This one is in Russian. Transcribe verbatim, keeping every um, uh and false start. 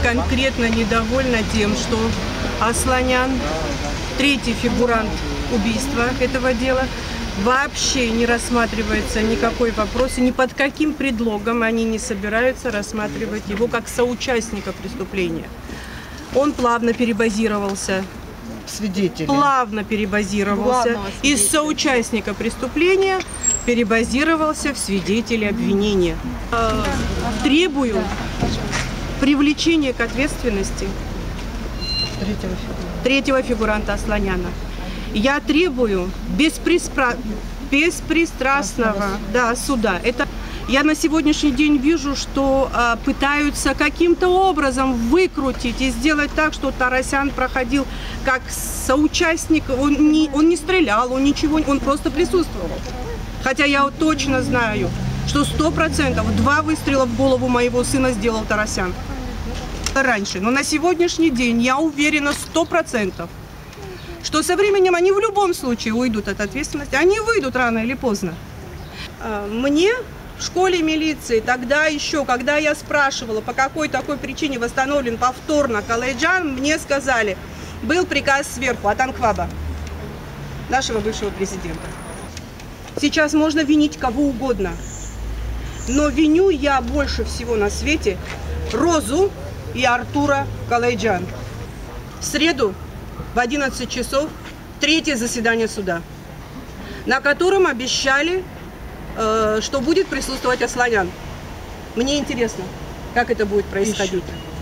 конкретно недовольна тем, что Асланян, третий фигурант убийства этого дела, вообще не рассматривается никакой вопрос, и ни под каким предлогом они не собираются рассматривать его как соучастника преступления. Он плавно перебазировался. Свидетели. Плавно перебазировался из соучастника преступления, перебазировался в свидетеля обвинения. Э, требую привлечения к ответственности Третьего фигуранта. третьего фигуранта Асланяна. Я требую бесприспра... беспристрастного да, суда. Это я на сегодняшний день вижу, что а, пытаются каким-то образом выкрутить и сделать так, что Тарасян проходил как соучастник. Он не, он не стрелял, он ничего, он просто присутствовал. Хотя я вот точно знаю, что сто процентов два выстрела в голову моего сына сделал Тарасян раньше. Но на сегодняшний день я уверена сто процентов, что со временем они в любом случае уйдут от ответственности. Они выйдут рано или поздно. Мне в школе милиции тогда еще, когда я спрашивала, по какой такой причине восстановлен повторно Калайджан, мне сказали, был приказ сверху от Анхваба, нашего бывшего президента. Сейчас можно винить кого угодно, но виню я больше всего на свете Розу и Артура Калайджан. В среду в одиннадцать часов третье заседание суда, на котором обещали, что будет присутствовать Асланян. Мне интересно, как это будет происходить.